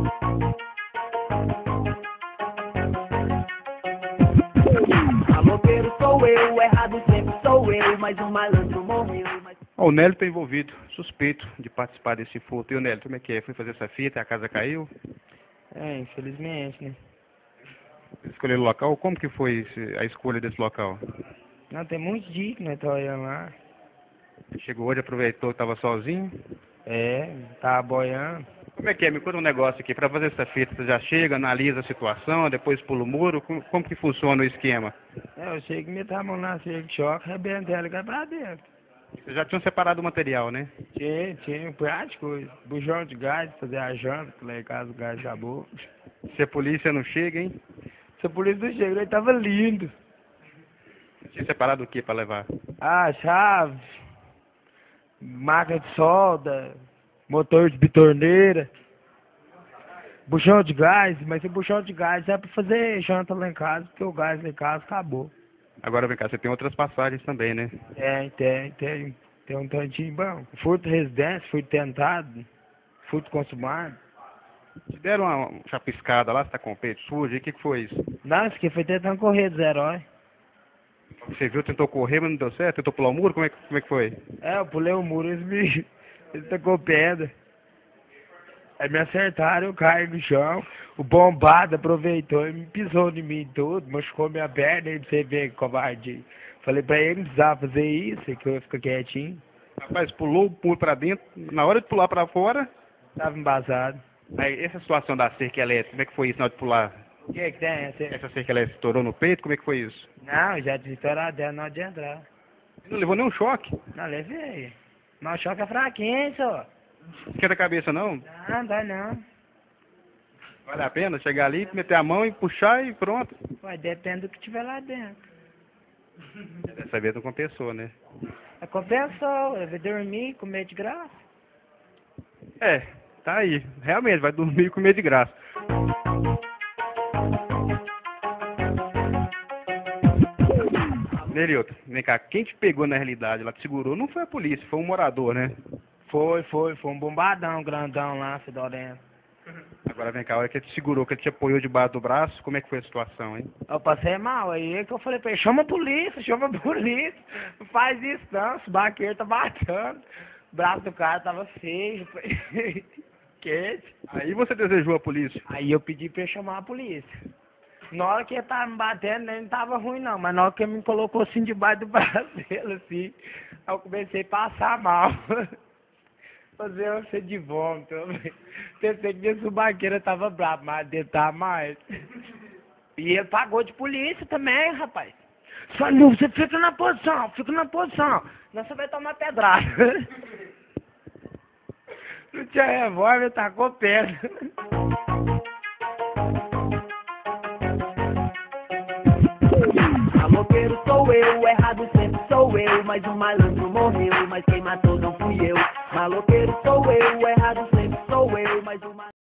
Maloqueiro sou eu, o errado sempre sou eu, mas um malandro morreu. Ó, o Nélio está envolvido, suspeito de participar desse furto. E o Nélio, como é que é? Foi fazer essa fita, a casa caiu? É, infelizmente, né? Escolher o local? Como que foi a escolha desse local? Não, tem muitos dias que nós estamos olhando lá. Chegou hoje, aproveitou que estava sozinho? É, tava boiando. Como é que é? Me conta um negócio aqui. Para fazer essa fita, você já chega, analisa a situação, depois pula o muro? Como que funciona o esquema? É, eu chego e meto a mão na cerca de choque, arrebento ela e cai pra dentro. Vocês já tinham separado o material, né? Tinha um punhado de coisa. Bujão de gás, fazer a janta, que lá em casa o gás acabou. Se a polícia não chega, hein? Se a polícia não chega, ele tava lindo. Tinha separado o que para levar? Ah, chave, máquina de solda, motor de bitorneira, buchão de gás, mas esse buchão de gás é pra fazer janta lá em casa, porque o gás lá em casa acabou. Agora vem cá, você tem outras passagens também, né? Tem um tantinho bom. Furto de residência, furto tentado, furto consumado. Te deram uma chapiscada lá, você tá com o peito sujo, e o que foi isso? Não, isso aqui foi tentando correr dos heróis. Você viu, tentou correr, mas não deu certo? Tentou pular o muro? Como é que foi? É, eu pulei o muro, eles tacou pedra. Aí me acertaram, eu caí no chão. O bombado aproveitou e me pisou em mim tudo, machucou minha perna e você vê que covarde. Falei pra ele, não precisava fazer isso, que eu ia ficar quietinho. Rapaz, pulou o muro pra dentro, na hora de pular pra fora... Tava embasado. Aí, essa situação da cerca elétrica, como é que foi isso na hora de pular? O que tem? Essa cerca elétrica estourou no peito, como é que foi isso? Não, já tinha estourado dela na hora de entrar. Não levou nenhum choque? Não, levei. Mas o choque é fraquinho, só. Esquenta a cabeça, não? Não, dá não. Vale a pena chegar ali, meter a mão e puxar e pronto. Ué, depende do que tiver lá dentro. Dessa vez não compensou, né? É compensou, eu vou dormir, comer de graça. É, tá aí. Realmente, vai dormir e comer de graça. Nerilton, vem cá, quem te pegou na realidade, lá te segurou, não foi a polícia, foi um morador, né? Foi um bombadão grandão lá, fedorento. Agora vem cá, a hora que ele te segurou, que ele te apoiou debaixo do braço, como é que foi a situação, hein? Eu passei mal, aí é que eu falei pra ele, chama a polícia, não faz isso não, esse baqueiro tá matando. O braço do cara tava feio, quente. Aí você desejou a polícia? Aí eu pedi pra ele chamar a polícia. Na hora que ele tava me batendo, ele não tava ruim não, mas na hora que ele me colocou assim debaixo do braço dele, assim, aí eu comecei a passar mal. Fazer uma sede de vômito. Pensei que minha subaqueira tava brava, mas dele tava mais. E ele pagou de polícia também, rapaz. Falou, você fica na posição. Senão você vai tomar pedrada. Não tinha revólver, tacou pedra. Maloqueiro sou eu, o errado sempre sou eu, mas um malandro morreu, mas quem matou não fui eu. Maloqueiro sou eu, o errado sempre sou eu, mas um